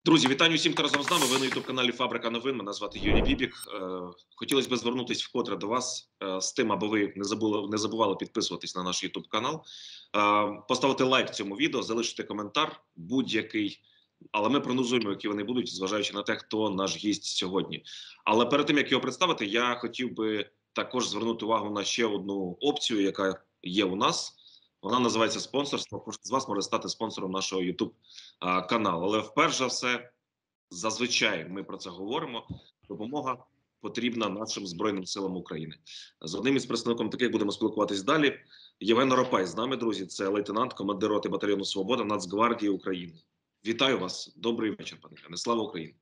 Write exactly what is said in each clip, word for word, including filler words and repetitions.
Друзі, вітаю всім, хто разом з нами. Ви на ютуб-каналі «Фабрика новин». Мене звати Юрій Бібік. Хотілося б звернутися вкотре до вас з тим, аби ви не забули, не забували підписуватись на наш ютуб-канал, поставити лайк цьому відео, залишити коментар будь-який. Але ми прогнозуємо, які вони будуть, зважаючи на те, хто наш гість сьогодні. Але перед тим, як його представити, я хотів би також звернути увагу на ще одну опцію, яка є у нас. Вона називається спонсорство. Кожен з вас може стати спонсором нашого ютуб-каналу. Але вперше за все, зазвичай ми про це говоримо, допомога потрібна нашим Збройним силам України. З одним із представником таких будемо спілкуватись далі. Євген Оропай з нами, друзі, це лейтенант, командир роти батальйону «Свобода» Нацгвардії України. Вітаю вас. Добрий вечір, пане Євгене. Слава Україні.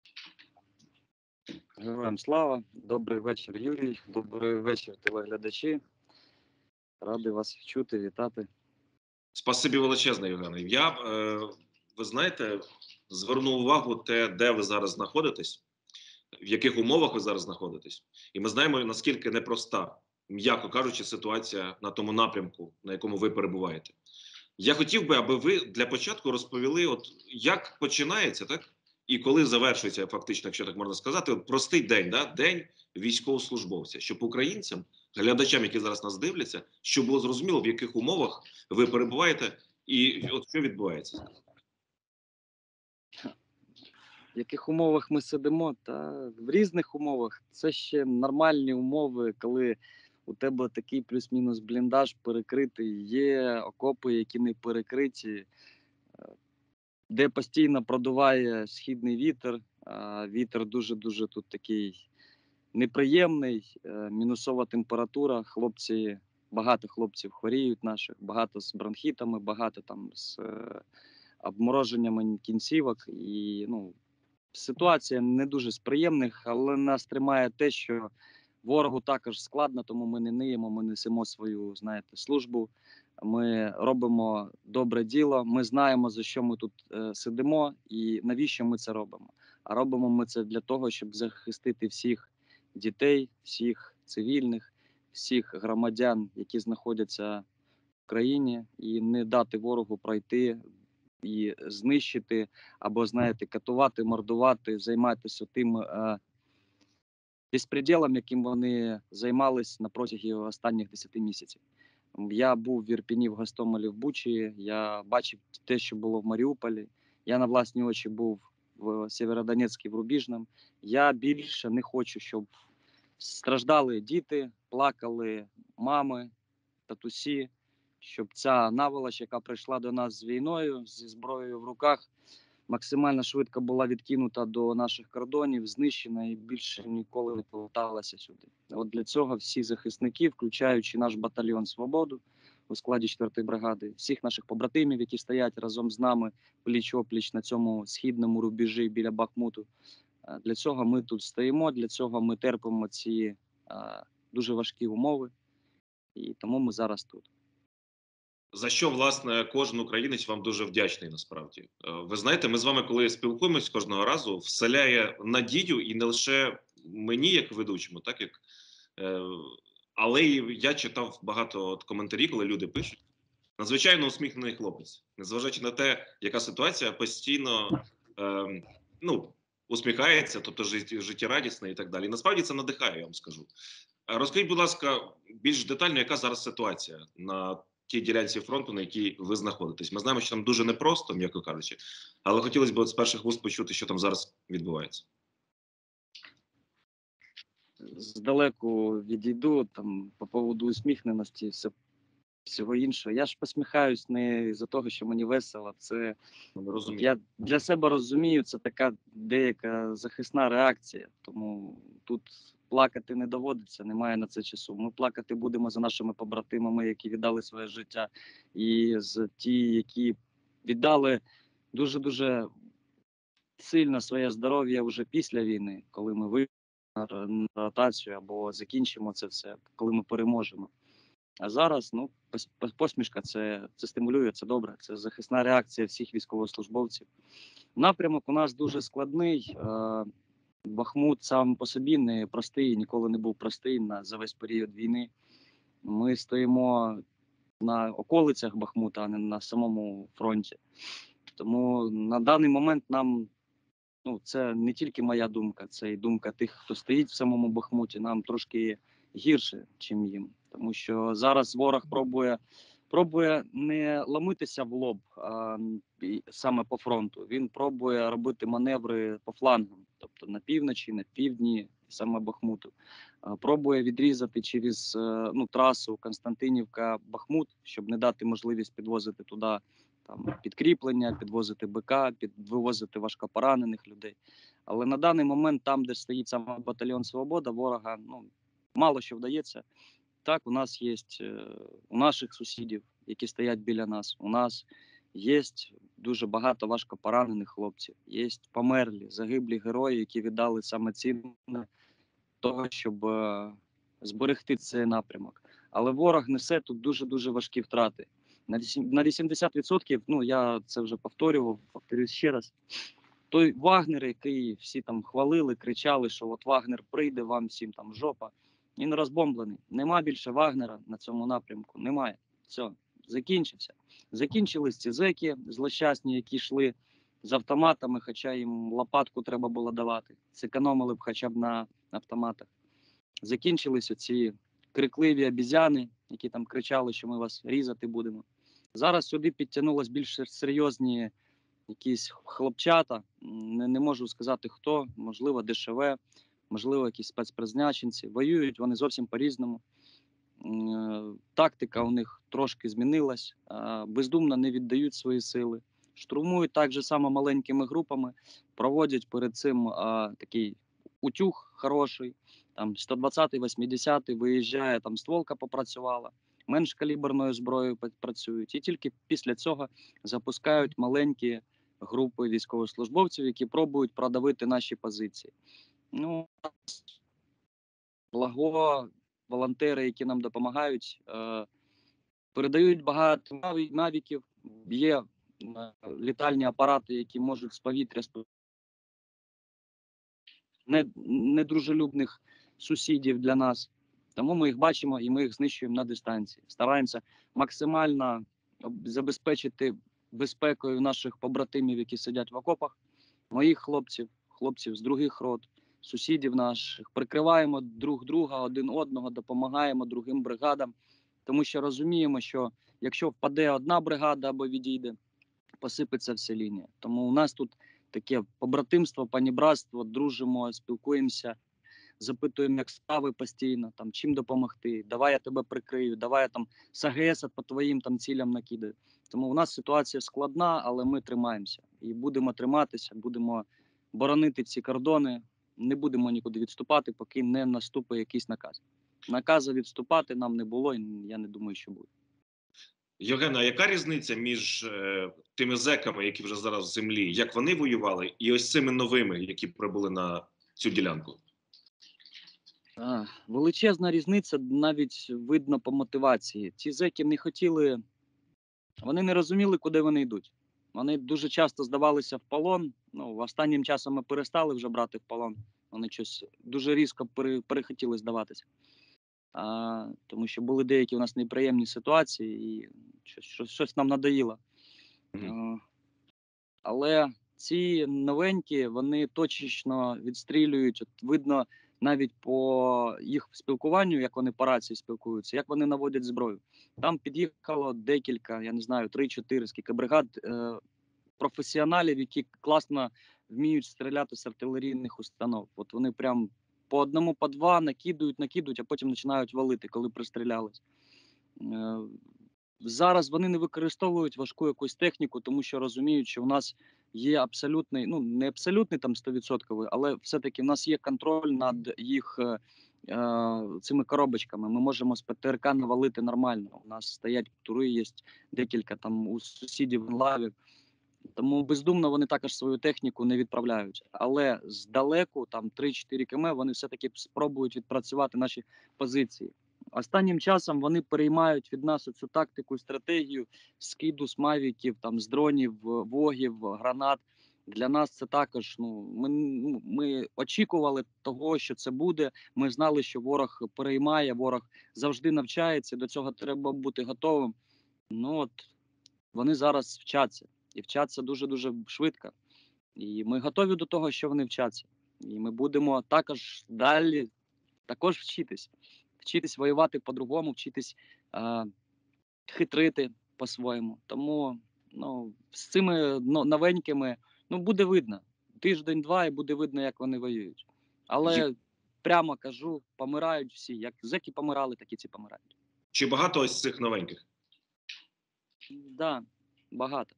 Героям слава. Добрий вечір, Юрій. Добрий вечір, телеглядачі. Радий вас чути, вітати. Спасибі величезне, Євгене. Я, е, ви знаєте, звернув увагу те, де ви зараз знаходитесь, в яких умовах ви зараз знаходитесь. І ми знаємо, наскільки непроста, м'яко кажучи, ситуація на тому напрямку, на якому ви перебуваєте. Я хотів би, аби ви для початку розповіли, от як починається, так? І коли завершується, фактично, якщо так можна сказати, от простий день, да? День військовослужбовця, щоб українцям, глядачам, які зараз нас дивляться, щоб було зрозуміло, в яких умовах ви перебуваєте і от що відбувається. В яких умовах ми сидимо? Та в різних умовах. Це ще нормальні умови, коли у тебе такий плюс-мінус бліндаж перекритий, є окопи, які не перекриті, де постійно продуває східний вітер. Вітер дуже-дуже тут такий неприємний, мінусова температура. Хлопці, багато хлопців хворіють наших, багато з бронхітами, багато там з обмороженнями кінцівок. І, ну, ситуація не дуже з приємних, але нас тримає те, що ворогу також складно, тому ми не ниємо, ми несемо свою, знаєте, службу. Ми робимо добре діло, ми знаємо, за що ми тут е, сидимо і навіщо ми це робимо. А робимо ми це для того, щоб захистити всіх дітей, всіх цивільних, всіх громадян, які знаходяться в країні, і не дати ворогу пройти і знищити, або, знаєте, катувати, мордувати, займатися тим е, безпреділом, яким вони займались на протязі останніх десяти місяців. Я був в Ірпені, в Гостомелі, в Бучі, я бачив те, що було в Маріуполі, я на власні очі був в Сєвєродонецьку, в Рубіжному. Я більше не хочу, щоб страждали діти, плакали мами, татусі, щоб ця наволоч, яка прийшла до нас з війною, зі зброєю в руках, максимально швидко була відкинута до наших кордонів, знищена і більше ніколи не поверталася сюди. От для цього всі захисники, включаючи наш батальйон «Свободу» у складі четвертої бригади, всіх наших побратимів, які стоять разом з нами пліч-опліч на цьому східному рубежі біля Бахмуту, для цього ми тут стоїмо, для цього ми терпимо ці а, дуже важкі умови, і тому ми зараз тут. За що, власне, кожен українець вам дуже вдячний, насправді. Ви знаєте, ми з вами, коли спілкуємось кожного разу, вселяє надію, і не лише мені, як ведучому, так як, е, але і я читав багато от коментарів, коли люди пишуть. Надзвичайно усміхнений хлопець. Незважаючи на те, яка ситуація, постійно е, ну, усміхається, тобто життєрадісний і так далі. І насправді це надихає, я вам скажу. Розкажіть, будь ласка, більш детально, яка зараз ситуація на тій ділянці фронту, на якій ви знаходитесь. Ми знаємо, що там дуже непросто, м'яко кажучи, але хотілося б от з перших вуст почути, що там зараз відбувається. Здалеку відійду, там, по поводу усміхненості, все, всього іншого. Я ж посміхаюсь не за того, що мені весело. Це, я для себе розумію, це така деяка захисна реакція, тому тут плакати не доводиться, немає на це часу. Ми плакати будемо за нашими побратимами, які віддали своє життя, і з ті, які віддали дуже-дуже сильно своє здоров'я вже після війни, коли ми вийдемо на ротацію або закінчимо це все, коли ми переможемо. А зараз, ну, посмішка, це, це стимулює, це добре, це захисна реакція всіх військовослужбовців. Напрямок у нас дуже складний. Бахмут сам по собі не простий, ніколи не був простий на, за весь період війни. Ми стоїмо на околицях Бахмута, а не на самому фронті. Тому на даний момент нам ну, це не тільки моя думка, це і думка тих, хто стоїть в самому Бахмуті. Нам трошки гірше, чим їм. Тому що зараз ворог пробує пробує не ламитися в лоб, а м, і саме по фронту. Він пробує робити маневри по флангам, тобто на півночі, на півдні, саме Бахмуту. А, Пробує відрізати через е, ну, трасу Константинівка-Бахмут, щоб не дати можливість підвозити туди там підкріплення, підвозити БК, під вивозити важкопоранених людей. Але на даний момент, там, де стоїть саме батальйон Свобода, ворога ну мало що вдається. Так, у нас є у наших сусідів, які стоять біля нас. У нас є дуже багато важкопоранених хлопців, є померлі, загиблі герої, які віддали саме цінне того, щоб е, зберегти цей напрямок. Але ворог несе тут дуже-дуже важкі втрати. На вісім- на вісімдесят відсотків, ну я це вже повторював, повторюсь ще раз. Той Вагнер, який всі там хвалили, кричали, що от Вагнер прийде, вам всім там жопа. Він розбомблений. Нема більше Вагнера на цьому напрямку. Немає. Все, закінчився. Закінчились ці зеки злощасні, які йшли з автоматами, хоча їм лопатку треба було давати. Зекономили б хоча б на автоматах. Закінчились оці крикливі обізяни, які там кричали, що ми вас різати будемо. Зараз сюди підтягнулись більш серйозні якісь хлопчата, не, не можу сказати хто, можливо, ДШВ, можливо, якісь спецпризначенці. Воюють вони зовсім по-різному. Е, Тактика у них трошки змінилась, е, бездумно не віддають свої сили. Штурмують так же само маленькими групами, проводять перед цим а, такий утюг хороший, там сто двадцятий, вісімдесятий виїжджає, там стволка попрацювала, менш каліберною зброєю працюють. І тільки після цього запускають маленькі групи військовослужбовців, які пробують продавити наші позиції. Ну, благо, волонтери, які нам допомагають, е, передають багато наві- навіків. Є е, літальні апарати, які можуть з повітря з не- недружелюбних сусідів для нас. Тому ми їх бачимо і ми їх знищуємо на дистанції. Стараємося максимально об- забезпечити безпекою наших побратимів, які сидять в окопах, моїх хлопців, хлопців з других рот, сусідів наших. Прикриваємо друг друга, один одного, допомагаємо другим бригадам, тому що розуміємо, що якщо впаде одна бригада або відійде, посипеться вся лінія. Тому у нас тут таке побратимство, панібратство, дружимо, спілкуємося, запитуємо, як справи постійно, там, чим допомогти, давай я тебе прикрию, давай я там з АГС по твоїм там цілям накидаю. Тому у нас ситуація складна, але ми тримаємося. І будемо триматися, будемо боронити ці кордони, не будемо нікуди відступати, поки не наступить якийсь наказ. Наказу відступати нам не було, і я не думаю, що буде. Євгена, а яка різниця між е, тими зеками, які вже зараз в землі, як вони воювали, і ось цими новими, які прибули на цю ділянку? А, величезна різниця, навіть видно по мотивації. Ці зеки не хотіли, вони не розуміли, куди вони йдуть. Вони дуже часто здавалися в полон. Ну, останнім часом ми перестали вже брати в полон. Вони щось дуже різко пере, перехотіли здаватися. А, тому що були деякі у нас неприємні ситуації, і щось, щось, щось нам надоїло. Мгм. А, але ці новенькі, вони точечно відстрілюють. От видно навіть по їх спілкуванню, як вони по рації спілкуються, як вони наводять зброю. Там під'їхало декілька, я не знаю, три-чотири скільки бригад е, професіоналів, які класно вміють стріляти з артилерійних установ. От вони прям по одному, по два накидують, накидують, а потім починають валити, коли пристрілялись. Е, Зараз вони не використовують важку якусь техніку, тому що розуміють, що в нас є абсолютний, ну не абсолютний там сто відсотків, але все-таки в нас є контроль над їх е, е, цими коробочками. Ми можемо з ПТРК навалити нормально. У нас стоять тури, є декілька там у сусідів лавів. Тому бездумно вони також свою техніку не відправляють. Але здалеку, там три-чотири км, вони все-таки спробують відпрацювати наші позиції. Останнім часом вони переймають від нас цю тактику, стратегію скиду з мавіків, там, з дронів, вогів, гранат. Для нас це також, ну, ми, ну, ми очікували того, що це буде. Ми знали, що ворог переймає, ворог завжди навчається, до цього треба бути готовим. Ну от вони зараз вчаться. І вчаться дуже-дуже швидко. І ми готові до того, що вони вчаться. І ми будемо також далі також вчитись. Вчитись воювати по-другому, вчитись е, хитрити по-своєму. Тому ну, з цими ну, новенькими ну, буде видно. Тиждень-два і буде видно, як вони воюють. Є- Але прямо кажу, помирають всі. Як зеки помирали, так і ці помирають. Чи багато ось цих новеньких? Так, да, багато.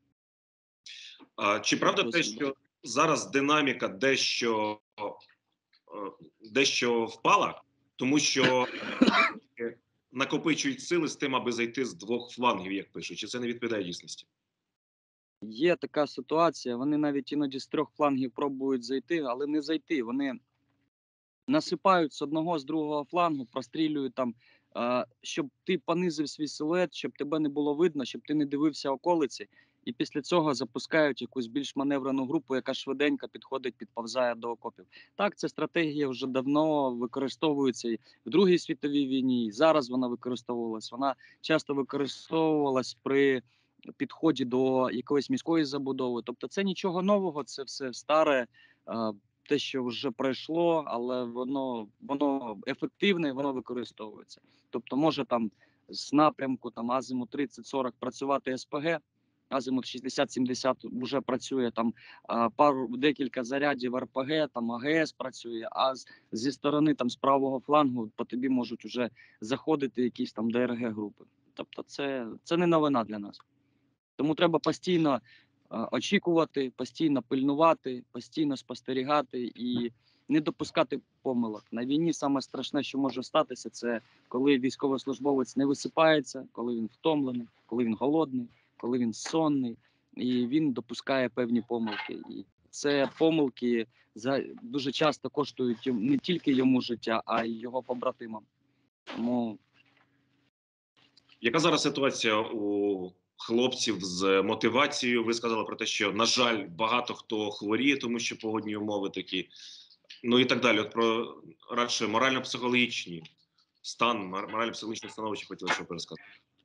А, чи правда те, Досить багато. що зараз динаміка дещо, е, дещо впала, тому що е, накопичують сили з тим, аби зайти з двох флангів, як пишуть? Чи це не відповідає дійсності? Є така ситуація, вони навіть іноді з трьох флангів пробують зайти, але не зайти. Вони насипають з одного, з другого флангу, прострілюють там, е, щоб ти понизив свій силует, щоб тебе не було видно, щоб ти не дивився околиці. І після цього запускають якусь більш маневрену групу, яка швиденько підходить, підповзає до окопів. Так, ця стратегія вже давно використовується і в Другій світовій війні, і зараз вона використовувалась. Вона часто використовувалась при підході до якоїсь міської забудови. Тобто це нічого нового, це все старе, е, те, що вже пройшло, але воно воно ефективне, воно використовується. Тобто, може там з напрямку там азимут тридцять сорок працювати ес пе ге, азимут шістдесят сімдесят вже працює там а, пару декілька зарядів ер пе ге, там а ге ес працює, а з, зі сторони там з правого флангу по тобі можуть вже заходити якісь там де ер ге групи. Тобто, це, це не новина для нас. Тому треба постійно е, очікувати, постійно пильнувати, постійно спостерігати і не допускати помилок. На війні саме страшне, що може статися, це коли військовослужбовець не висипається, коли він втомлений, коли він голодний, коли він сонний, і він допускає певні помилки. І це помилки за дуже часто коштують йому- не тільки йому життя, а й його побратимам. Тому Яка зараз ситуація у хлопців з мотивацією? Ви сказали про те, що, на жаль, багато хто хворіє, тому що погодні умови такі, ну і так далі. От про радше морально-психологічний стан, мор- морально-психологічне становище хотілося б розказати.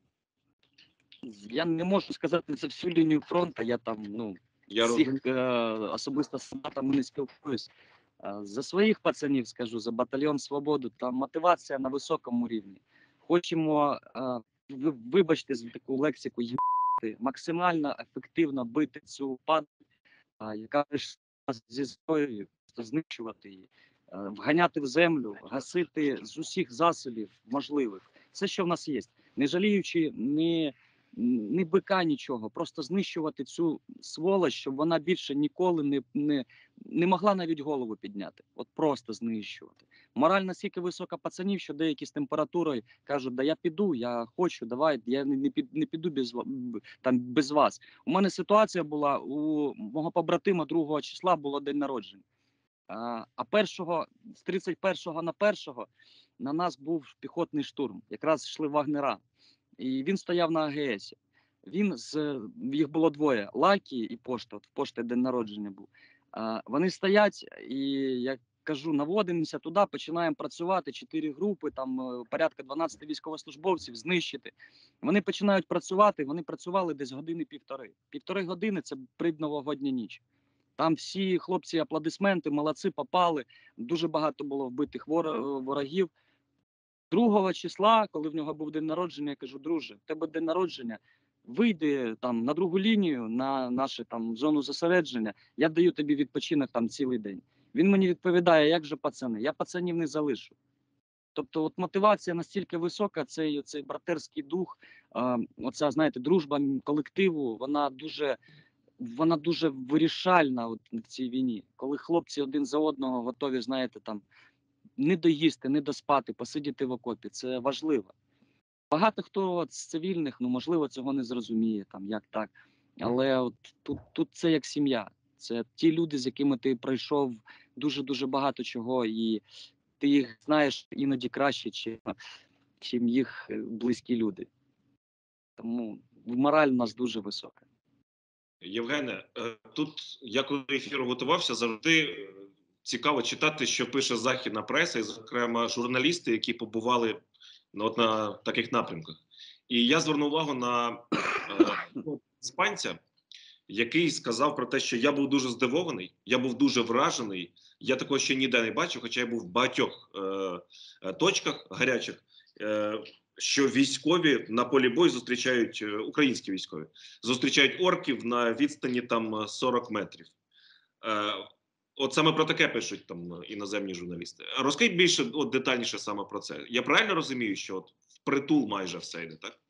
я не можу сказати за всю лінію фронту. Я там ну Я розумію. всіх е, особисто з солдатами не спілкуюсь. Е, За своїх пацанів скажу, за батальйон Свободу, там мотивація на високому рівні. Хочемо, е, ви- вибачте за таку лексику, їбати, максимально ефективно бити цю паду, е, яка прийшла зі зброєю, просто знищувати її, е, вганяти в землю, гасити з усіх засобів можливих. Все, що в нас є, не жаліючи ні, ні бика, нічого, просто знищувати цю сволоч, щоб вона більше ніколи не, не, не могла навіть голову підняти. От просто знищувати. Мораль настільки висока пацанів, що деякі з температурою кажуть, да я піду, я хочу, давай, я не, не, під, не піду без, ва- б- там, без вас. У мене ситуація була, у мого побратима другого числа було день народження. А, а першого, з тридцять першого на першого на нас був піхотний штурм. Якраз йшли вагнера. І він стояв на а ге есі. Він з їх було двоє: Лакі і Пошта. От в Пошти день народження був. А, вони стоять, і я кажу, наводимося туди, починаємо працювати. Чотири групи, там е, порядка дванадцять військовослужбовців, знищити. Вони починають працювати. Вони працювали десь години-півтори. Півтори години це предновогодня ніч. Там всі хлопці аплодисменти, молодці, попали. Дуже багато було вбитих вор- ворогів. Другого числа, коли в нього був день народження, я кажу, друже, в тебе день народження, вийди там на другу лінію, на нашу там зону зосередження, я даю тобі відпочинок там цілий день. Він мені відповідає, як же пацани, я пацанів не залишу. Тобто, от мотивація настільки висока, цей, цей братерський дух, е, оця, знаєте, дружба колективу, вона дуже, вона дуже вирішальна от в цій війні. Коли хлопці один за одного готові, знаєте, там не доїсти, не доспати, посидіти в окопі. Це важливо. Багато хто от з цивільних, ну можливо, цього не зрозуміє, там як так. Але от тут, тут це як сім'я. Це ті люди, з якими ти пройшов дуже-дуже багато чого, і ти їх знаєш іноді краще, чим, чим їх е, близькі люди. Тому мораль у нас дуже висока. Євгене, е, тут я коли до ефіру готувався, завжди е, цікаво читати, що пише західна преса, і, зокрема, журналісти, які побували ну, от на таких напрямках. І я звернув увагу на е, ну, іспанця, який сказав про те, що я був дуже здивований, я був дуже вражений. Я такого ще ніде не бачив, хоча я був в багатьох е, точках гарячих, е, що військові на полі бою зустрічають, українські військові, зустрічають орків на відстані там сорок метрів. Е, От саме про таке пишуть там іноземні журналісти. Розкажіть більше, от детальніше саме про це. Я правильно розумію, що от впритул майже все йде, так?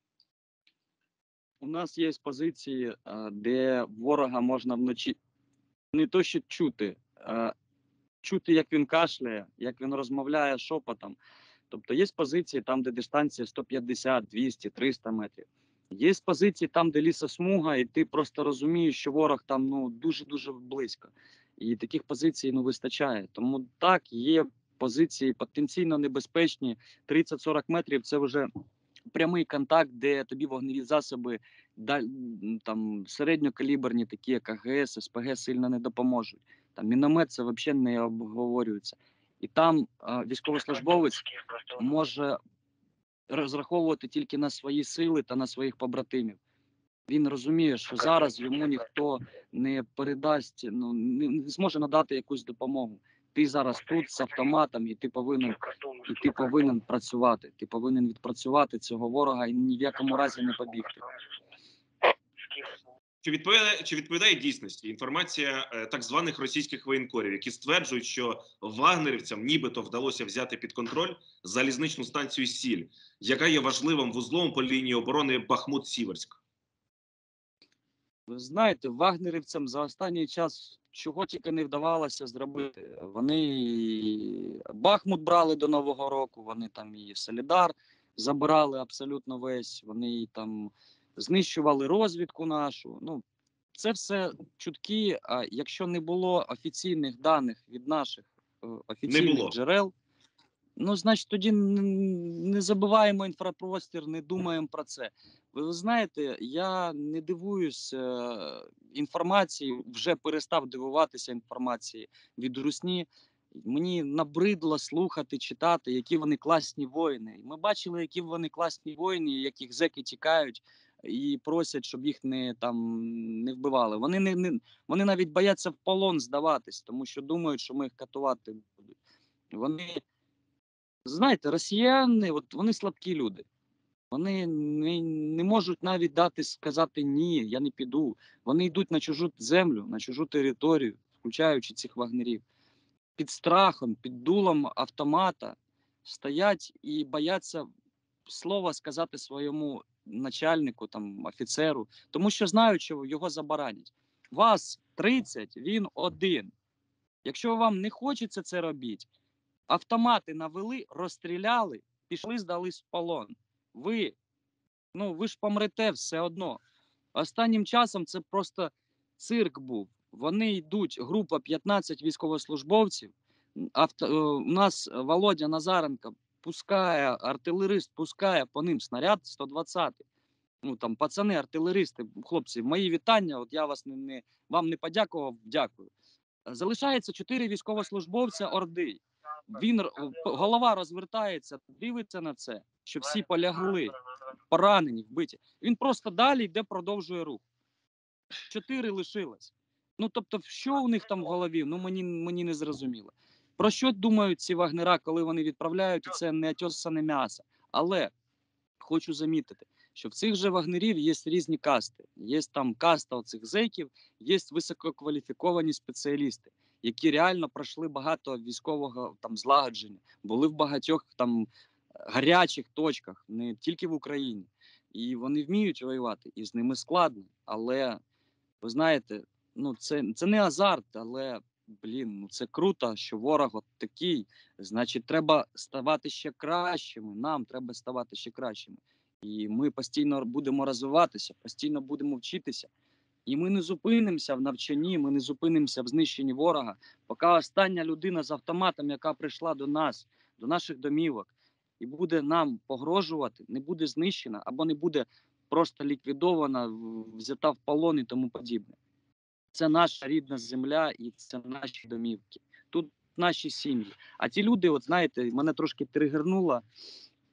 У нас є позиції, де ворога можна вночі не то що чути, а чути, як він кашляє, як він розмовляє шепотом. Тобто є позиції там, де дистанція сто п'ятдесят, двісті, триста метрів. Є позиції там, де лісосмуга, і ти просто розумієш, що ворог там ну дуже-дуже близько. І таких позицій ну вистачає. Тому так, є позиції потенційно небезпечні. тридцять-сорок метрів – це вже прямий контакт, де тобі вогневі засоби там середньокаліберні, такі як АГС, СПГ, сильно не допоможуть. Там міномет це взагалі не обговорюється. І там а, військовослужбовець може розраховувати тільки на свої сили та на своїх побратимів. Він розуміє, що зараз йому ніхто не передасть, ну не, не зможе надати якусь допомогу. Ти зараз тут з автоматом, і ти повинен і ти повинен працювати. Ти повинен відпрацювати цього ворога і ні в якому разі не побігти. Чи відповідає, чи відповідає дійсності інформація е, так званих російських воєнкорів, які стверджують, що вагнерівцям нібито вдалося взяти під контроль залізничну станцію Сіль, яка є важливим вузлом по лінії оборони Бахмут-Сіверськ? Ви знаєте, вагнерівцям за останній час чого тільки не вдавалося зробити. Вони Бахмут брали до Нового року, вони там і Солідар забирали абсолютно весь, вони там знищували розвідку нашу. Ну, це все чутки, а якщо не було офіційних даних від наших е, офіційних джерел, ну, значить, тоді не забуваємо інфопростір, не думаємо про це. Ви знаєте, я не дивуюсь е, інформації, вже перестав дивуватися інформації від русні. Мені набридло слухати, читати, які вони класні воїни. Ми бачили, які вони класні воїни, яких зеки тікають і просять, щоб їх не там не вбивали. Вони не, не вони навіть бояться в полон здаватись, тому що думають, що ми їх катувати будуть. Вони Знаєте, росіяни, от вони слабкі люди. Вони не, не можуть навіть дати сказати ні, я не піду. Вони йдуть на чужу землю, на чужу територію, включаючи цих вагнерів. Під страхом, під дулом автомата стоять і бояться слова сказати своєму начальнику, там, офіцеру, тому що знають, що його забаранять. Вас тридцять, він один. Якщо вам не хочеться це робити, автомати навели, розстріляли, пішли, здались в полон. Ви, ну, ви ж помрете все одно. Останнім часом це просто цирк був. Вони йдуть, група п'ятнадцять військовослужбовців. Авто, у нас Володя Назаренко пускає, артилерист пускає по ним снаряд сто двадцятий. Ну, там, пацани, артилеристи, хлопці, мої вітання, от я вас не, не, вам не подякував, дякую. Залишається чотири військовослужбовця Орди. Він, голова розвертається, дивиться на це, що всі полягли, поранені, вбиті. Він просто далі йде, продовжує рух. Чотири лишилось. Ну, тобто, що у них там в голові, ну, мені, мені не зрозуміло. Про що думають ці вагнера, коли вони відправляють, і це не отьосане м'ясо. Але хочу замітити, що в цих же вагнерів є різні касти. Є там каста оцих зеків, є висококваліфіковані спеціалісти, які реально пройшли багато військового там злагодження, були в багатьох там гарячих точках, не тільки в Україні. І вони вміють воювати, і з ними складно. Але, ви знаєте, ну це, це не азарт, але, блін, ну це круто, що ворог от такий. Значить, треба ставати ще кращими, нам треба ставати ще кращими. І ми постійно будемо розвиватися, постійно будемо вчитися. І ми не зупинимося в навчанні, ми не зупинимося в знищенні ворога, поки остання людина з автоматом, яка прийшла до нас, до наших домівок, і буде нам погрожувати, не буде знищена, або не буде просто ліквідована, взята в полон і тому подібне. Це наша рідна земля і це наші домівки. Тут наші сім'ї. А ті люди, от знаєте, мене трошки тригернуло,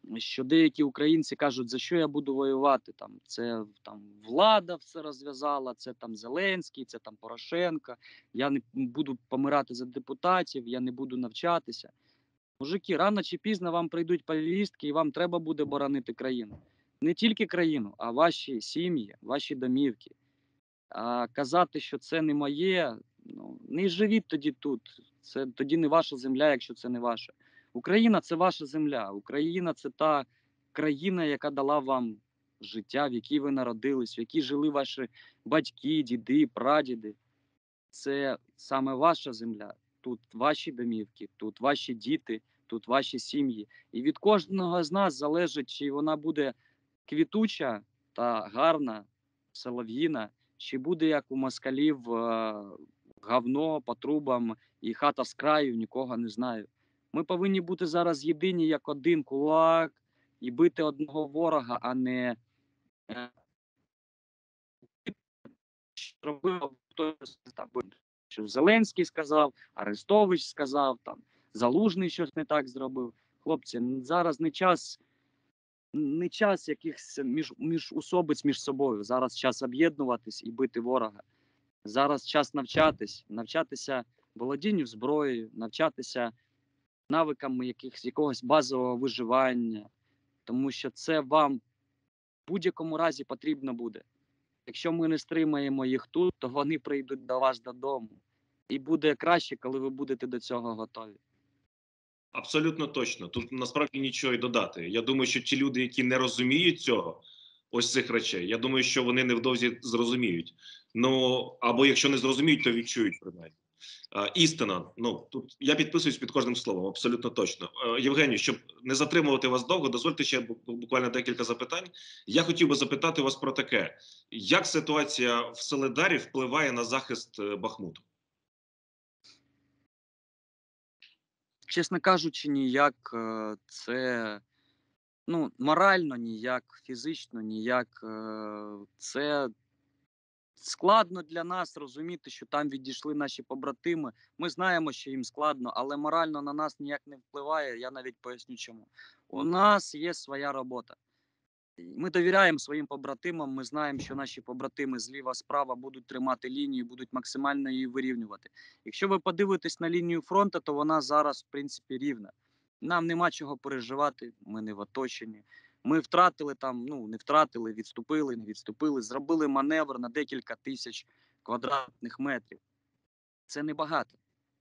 що деякі українці кажуть, за що я буду воювати? Там це там влада все розв'язала, це там Зеленський, це там Порошенко. Я не буду помирати за депутатів, я не буду навчатися. Мужики, рано чи пізно вам прийдуть повістки, і вам треба буде боронити країну. Не тільки країну, а ваші сім'ї, ваші домівки. А казати, що це не моє, ну не живіть тоді тут. Це тоді не ваша земля, якщо це не ваша. Україна це ваша земля. Україна це та країна, яка дала вам життя, в якій ви народились, в якій жили ваші батьки, діди, прадіди. Це саме ваша земля. Тут ваші домівки, тут ваші діти, тут ваші сім'ї. І від кожного з нас залежить, чи вона буде квітуча та гарна, солов'їна, чи буде як у москалів е, говно по трубам і хата з краю, нікого не знаю. Ми повинні бути зараз єдині як один кулак і бити одного ворога, а не е, що робив хтось там, що Зеленський сказав, Арестович сказав, там Залужний щось не так зробив. Хлопці, зараз не час, не час якихось між, міжусобиць між собою. Зараз час об'єднуватись і бити ворога. Зараз час навчатись, навчатися володінню зброєю, навчатися навикам якихось якогось базового виживання, тому що це вам в будь-якому разі потрібно буде. Якщо ми не стримаємо їх тут, то вони прийдуть до вас додому. І буде краще, коли ви будете до цього готові. Абсолютно точно. Тут насправді нічого й додати. Я думаю, що ті люди, які не розуміють цього, ось цих речей, я думаю, що вони невдовзі зрозуміють. Ну, або якщо не зрозуміють, то відчують принаймні. А, істина, ну, тут я підписуюсь під кожним словом, абсолютно точно. Е, Євгенію, щоб не затримувати вас довго, дозвольте ще буквально декілька запитань. Я хотів би запитати вас про таке. Як ситуація в Солидарі впливає на захист е, Бахмуту? Чесно кажучи, ніяк. е, Це ну, морально ніяк, фізично ніяк. е, Це складно для нас розуміти, що там відійшли наші побратими. Ми знаємо, що їм складно, але морально на нас ніяк не впливає. Я навіть поясню чому. У нас є своя робота. Ми довіряємо своїм побратимам. Ми знаємо, що наші побратими зліва, справа будуть тримати лінію, будуть максимально її вирівнювати. Якщо ви подивитесь на лінію фронту, то вона зараз в принципі рівна. Нам нема чого переживати. Ми не в оточенні. Ми втратили там, ну не втратили, відступили, не відступили, зробили маневр на декілька тисяч квадратних метрів. Це небагато.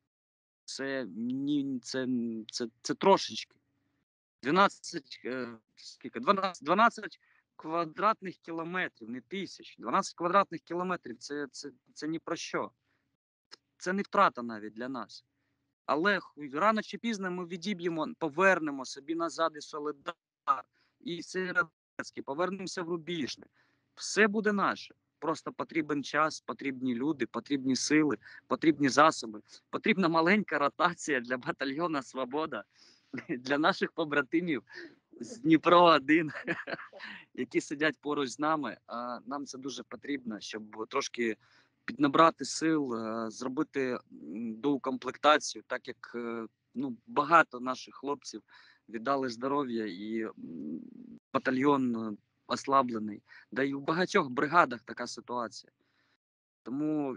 Це ні, це, це, це трошечки. дванадцять, е, скільки? дванадцять, дванадцять квадратних кілометрів, не тисяч. дванадцять квадратних кілометрів це, це, це ні про що. Це не втрата навіть для нас. Але рано чи пізно ми відіб'ємо, повернемо собі назад і Солидар, і Сєвєродонецький, повернемося в Рубіжне. Все буде наше. Просто потрібен час, потрібні люди, потрібні сили, потрібні засоби. Потрібна маленька ротація для батальйону «Свобода», для наших побратимів з Дніпро один, які сидять поруч з нами. А нам це дуже потрібно, щоб трошки піднабрати сил, е, зробити м, доукомплектацію, так як е, ну, багато наших хлопців віддали здоров'я і м, батальйон е, ослаблений. Да і в багатьох бригадах така ситуація. Тому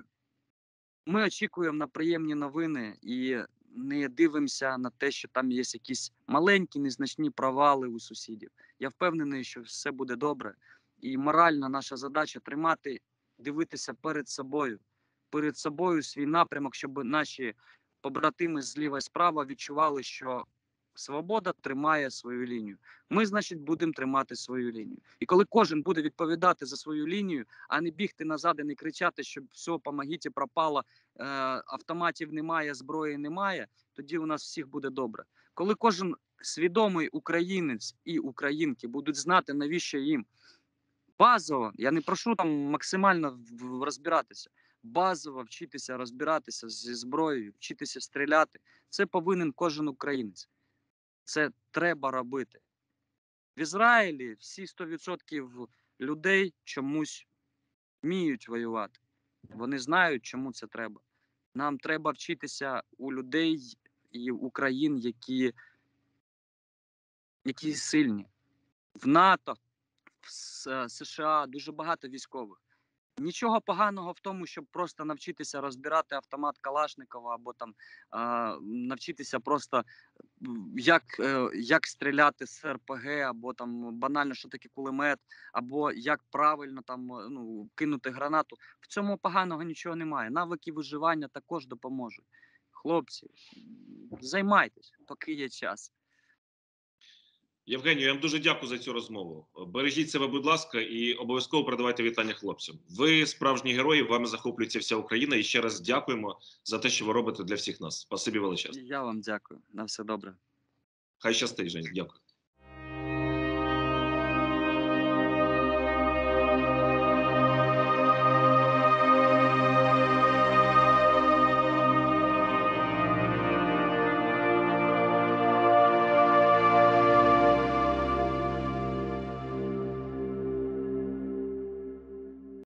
ми очікуємо на приємні новини і не дивимося на те, що там є якісь маленькі, незначні провали у сусідів. Я впевнений, що все буде добре. І моральна наша задача тримати, дивитися перед собою, перед собою свій напрямок, щоб наші побратими зліва і справа відчували, що свобода тримає свою лінію. Ми, значить, будемо тримати свою лінію. І коли кожен буде відповідати за свою лінію, а не бігти назад і не кричати, що все, помогіть, пропало, е, автоматів немає, зброї немає, тоді у нас всіх буде добре. Коли кожен свідомий українець і українки будуть знати, навіщо їм базово, я не прошу там максимально в- розбиратися, базово вчитися розбиратися зі зброєю, вчитися стріляти, це повинен кожен українець. Це треба робити. В Ізраїлі всі сто відсотків людей чомусь вміють воювати. Вони знають, чому це треба. Нам треба вчитися у людей і у країн, які які сильні. В НАТО, в С- США дуже багато військових. Нічого поганого в тому, щоб просто навчитися розбирати автомат Калашникова або там а, навчитися просто м, як, е, як стріляти з РПГ, або там банально, що таке кулемет, або як правильно там е, ну, кинути гранату. В цьому поганого нічого немає. Навики виживання також допоможуть. Хлопці, м, займайтесь, поки є час. Євгенію, я вам дуже дякую за цю розмову. Бережіть себе, будь ласка, і обов'язково передавайте вітання хлопцям. Ви справжні герої, вами захоплюється вся Україна. І ще раз дякуємо за те, що ви робите для всіх нас. Спасибі величезне. Я вам дякую. На все добре. Хай щастить, Жень. Дякую.